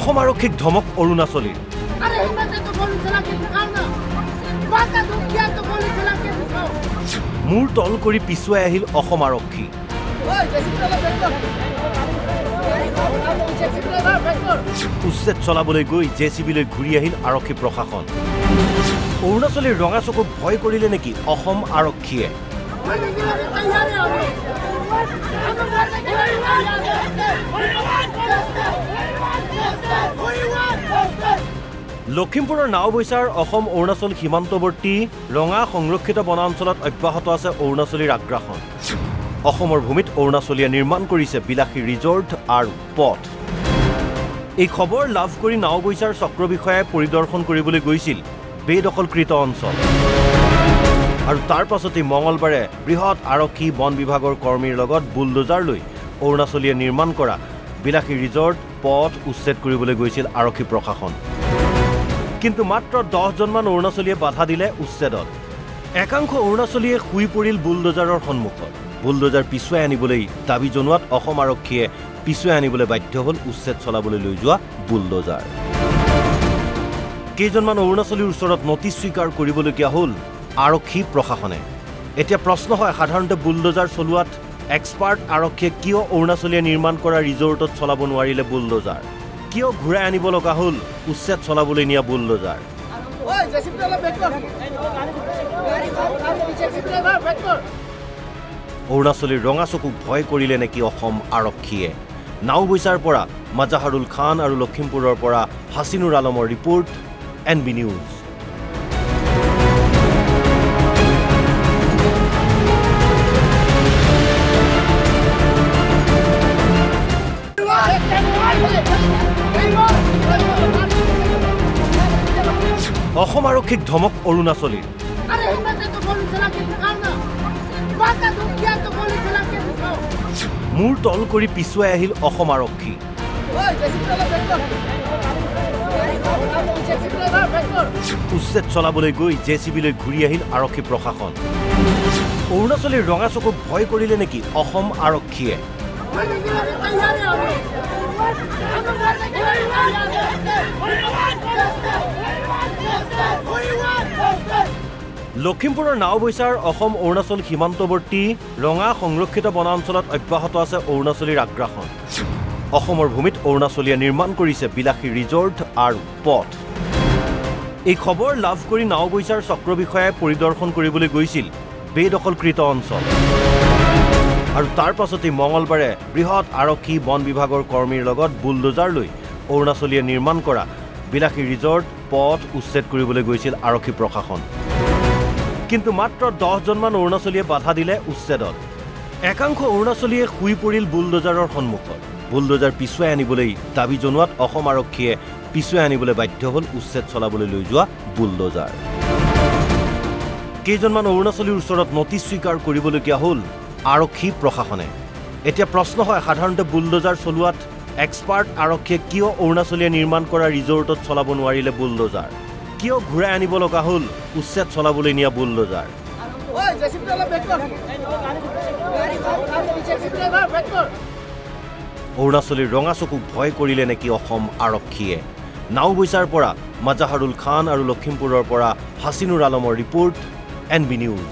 অসম আৰক্ষীক ধমক অৰুণাচলীৰ। মূৰ তল কৰি পিছুৱাই আহিল অসম আৰক্ষী। উচ্ছেদ চলাবলৈ গৈ জেচিবিলৈ ঘূৰি আহিল আৰক্ষী প্ৰশাসন। অৰুণাচলীৰ ৰঙা চকুক ভয় কৰিলে নেকি অসম আৰক্ষীয়ে? লখিমপুৰৰ নাওবৈচাৰ অসম অৰুণাচল সীমান্তৱৰ্তী ৰঙা সংৰক্ষিত বনাঞ্চলত অব্যাহত আছে অৰুণাচলীৰ আগ্ৰাসন। অসমৰ ভূমিত অৰুণাচলীয়ে নিৰ্মাণ কৰিছে বিলাসী ৰিজৰ্ট আৰু পথ। এই খবৰ লাভ কৰি নাওবৈচাৰ চক্ৰ বিষয়াই পৰিদৰ্শন কৰিবলৈ গৈছিল বেদখলকৃত অঞ্চল। আৰু তাৰ পাছতে মঙলবাৰে বৃহৎ আৰক্ষী বন বিভাগৰ কৰ্মীৰ লগত বুলডোজাৰ লৈ অৰুণাচলীয়ে নিৰ্মাণ কৰা বিলাসী ৰিজৰ্ট পথ উচ্ছেদ কৰিবলৈ গৈছিল আৰক্ষী প্ৰশাসন। কিন্তু মাত্ৰ 10 জনমান অৰুণাচলীয়ে বাধা দিলে উচ্ছেদত। একাংশ অৰুণাচলীয়ে শুই পৰিল বুলডোজাৰৰ সন্মুখত। বুলডোজাৰ পিছুৱাই আনিবলৈ দাবী জনোৱাত অসম আৰক্ষীয়ে পিছুৱাই আনিবলৈ বাধ্য হ'ল উচ্ছেদ চলাবলৈ লৈ যোৱা বুলডোজাৰ। কেইজনমান অৰুণাচলীৰ ওচৰত নটিচ স্বীকাৰ কৰিবলগীয়া হ'ল আৰক্ষী প্ৰশাসনে। এতিয়া প্ৰশ্ন হয়, সাধাৰণতে বুলডোজাৰ চলোৱাত এক্সপাৰ্ট আৰক্ষীয়ে কিয় অৰুণাচলীয়ে নিৰ্মাণ কৰা ৰিজৰ্টত চলাব নোৱাৰিলে বুলডোজাৰ? কিয় ঘূৰাই আনিব লগা হ'ল উচ্ছেদ চলাবলৈ নিয়া বুলডোজাৰ? অৰুণাচলীৰ ৰঙা চকুক ভয় কৰিলে নেকি অসম আৰক্ষীয়ে? নাওবৈচাৰ পৰা মাজাহাৰুল খান আৰু লখিমপুৰৰ পৰা হাছিনুৰ আলমৰ ৰিপৰ্ট, NB নিউজ। অসম আৰক্ষীক ধমক অৰুণাচলীৰ। মূৰ তল কৰি পিছুৱাই আহিল অসম আৰক্ষী। উচ্ছেদ চলাবলৈ গৈ জেচিবিলৈ ঘূৰি আহিল আৰক্ষী প্ৰশাসন। অৰুণাচলীৰ ৰঙা চকুক ভয় কৰিলে নেকি অসম আৰক্ষীয়ে? লখিমপুৰৰ নাওবৈচাৰ অসম অৰুণাচল সীমান্তৱৰ্তী ৰঙা সংৰক্ষিত বনাঞ্চলত অব্যাহত আছে অৰুণাচলীৰ আগ্ৰাসন। অসমৰ ভূমিত অৰুণাচলীয়ে নিৰ্মাণ কৰিছে বিলাসী ৰিজৰ্ট আৰু পথ। এই খবৰ লাভ কৰি নাওবৈচাৰ চক্ৰ বিষয়াই পৰিদৰ্শন কৰিবলৈ গৈছিল বেদখলকৃত অঞ্চল। আৰু তাৰ পাছতে মঙলবাৰে বৃহৎ আৰক্ষী বন বিভাগৰ কৰ্মীৰ লগত বুলডোজাৰ লৈ অৰুণাচলীয়ে নিৰ্মাণ কৰা বিলাসী ৰিজৰ্ট পথ উচ্ছেদ কৰিবলৈ গৈছিল আৰক্ষী প্ৰশাসন। কিন্তু মাত্ৰ 10 জনমান অৰুণাচলীয়ে বাধা দিলে উচ্ছেদত। একাংশ অৰুণাচলীয়ে শুই পৰিল বুলডোজাৰৰ সন্মুখত। বুলডোজাৰ পিছুৱাই আনিবলৈ দাবী জনোৱাত অসম আৰক্ষীয়ে পিছুৱাই আনিবলৈ বাধ্য হ'ল উচ্ছেদ চলাবলৈ লৈ যোৱা বুলডোজাৰ। কেইজনমান অৰুণাচলীৰ ওচৰত নটিচ স্বীকাৰ কৰিবলগীয়া হ'ল আৰক্ষী প্ৰশাসনে। এতিয়া প্ৰশ্ন হয়, সাধাৰণতে বুলডোজাৰ চলোৱাত এক্সপাৰ্ট আৰক্ষীয়ে কিয় অৰুণাচলীয়ে নিৰ্মাণ কৰা ৰিজৰ্টত চলাব নোৱাৰিলে বুলডোজাৰ? কিয় ঘূৰাই আনিব লগা হ'ল উচ্ছেদ চলাবলৈ নিয়া বুলডোজাৰ? অৰুণাচলীৰ ৰঙা চকুক ভয় কৰিলে নেকি অসম আৰক্ষীয়ে? নাওবৈচাৰ পৰা মাজাহাৰুল খান আৰু লখিমপুৰৰ পৰা হাছিনুৰ আলমৰ report, NB news.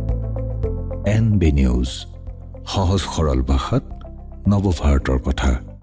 NB news, সহজ সৰল ভাষাত নৱভাৰতৰ কথা।